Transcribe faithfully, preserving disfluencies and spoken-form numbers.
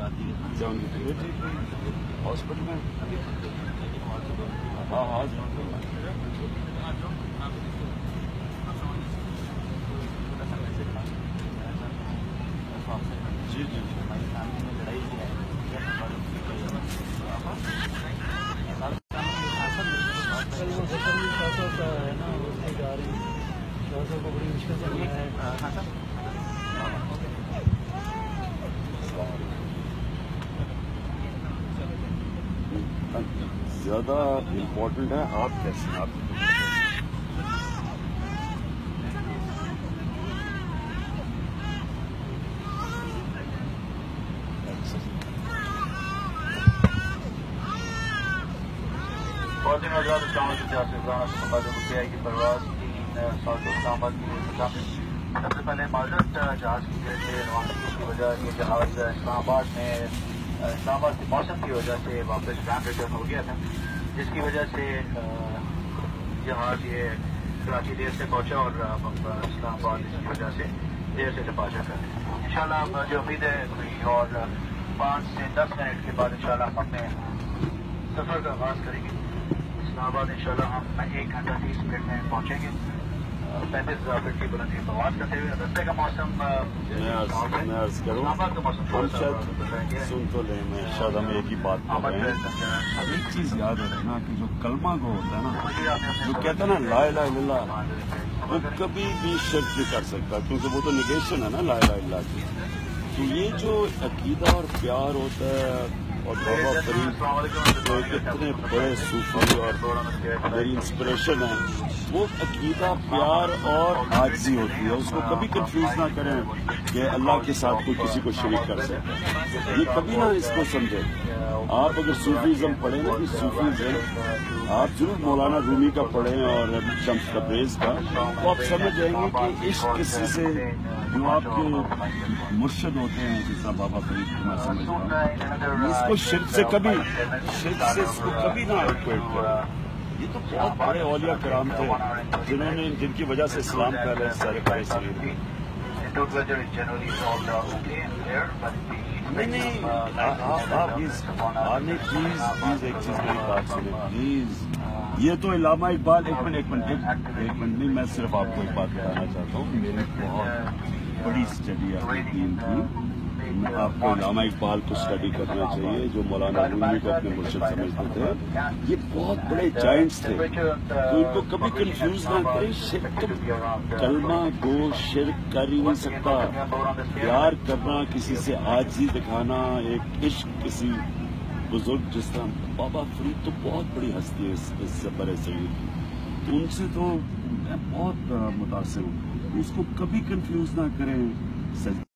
کیا ان کی طبیعت ٹھیک ہے ہاسپٹل میں؟ ہاں ہاں جی جی بڑی مشکل سے زیادہ امپورٹنٹ ہے آپ کیسے آپ باتیں آزاد اسلام عمران کی پرواز تین سات اسلام آباد کے لیے سب سے پہلے معذرت جہاز کی روانگی کی وجہ یہ جہاز اسلام آباد میں اسلام آباد کے موسم کی وجہ سے واپس گرانڈ ریٹرن ہو گیا تھا، جس کی وجہ سے جہاز یہ کراچی دیر سے پہنچا اور اسلام آباد اس کی وجہ سے دیر سے ڈپارچر کر دیا۔ ان شاء اللہ جو امید ہے کوئی اور پانچ سے دس منٹ کے بعد ان شاء اللہ ہم اپنے سفر کا آغاز کریں گے۔ اسلام آباد ان شاء اللہ ہم ایک گھنٹہ تیس منٹ میں پہنچیں گے، پینتیس ہزار فٹ کی بلندی پرواز کرتے ہوئے۔ رستے کا موسم میں عرض کروں ہم شاید سن تو لیں میں شاید ہم ایک ہی بات کر رہے ہیں، ایک چیز یاد رکھنا کہ جو کلمہ کو ہوتا ہے نا، جو کہتا ہے نا لا الہ الا اللہ، وہ کبھی بھی شرک نہیں کر سکتا، کیونکہ وہ تو نگیشن ہے نا لا الہ الا اللہ کی۔ تو یہ جو عقیدہ اور پیار ہوتا ہے، اور بابا فرید جو اتنے بڑے صوفی اور میری انسپریشن ہے، وہ عقیدہ پیار اور عاجزی ہوتی ہے، اس کو کبھی کنفیوز نہ کریں کہ اللہ کے ساتھ کوئی کسی کو شریک کر سکتا ہے، یہ کبھی نہ اس کو سمجھیں۔ آپ اگر صوفیزم پڑھیں نا کہ صوفیزم آپ ضرور مولانا رومی کا پڑھیں اور شمس تبریز کا، تو آپ سمجھ جائیں گے کہ عشق کسی سے جو آپ کے مرشد ہوتے ہیں جس طرح بابا فرید کو میں سمجھتا ہوں، اس کو شرک سے کبھی شرک سے اس کو کبھی نہ ایکویٹ کریں۔ یہ تو بہت بڑے اولیاء کرام تھے جنہوں نے جن کی وجہ سے اسلام پھیلا سارے پائے شریر میں۔ نہیں نہیں آپ آپ پلیز آنے پلیز پلیز ایک چیز میری بات سنیں پلیز۔ یہ تو علامہ اقبال ایک منٹ ایک منٹ ایک منٹ نہیں، میں صرف آپ کو ایک بات بتانا چاہتا ہوں، میری بہت بڑی اسٹڈی ہے اپنے دین کی۔ آپ کو علامہ اقبال کو اسٹڈی کرنا چاہیے جو مولانا رومی کو اپنے مرشد سمجھتے تھے، یہ بہت بڑے جائنٹس تھے، تو ان کو کبھی کنفیوز نہ کریں۔ شرک کلمہ گو شرک کر ہی نہیں سکتا، پیار کرنا، کسی سے عاجزی دکھانا، ایک عشق کسی بزرگ جس طرح بابا فرید تو بہت بڑی ہستی ہے اس سے برے صغیر کی، تو ان سے تو میں بہت متاثر ہوں، اس کو کبھی کنفیوز نہ کریں۔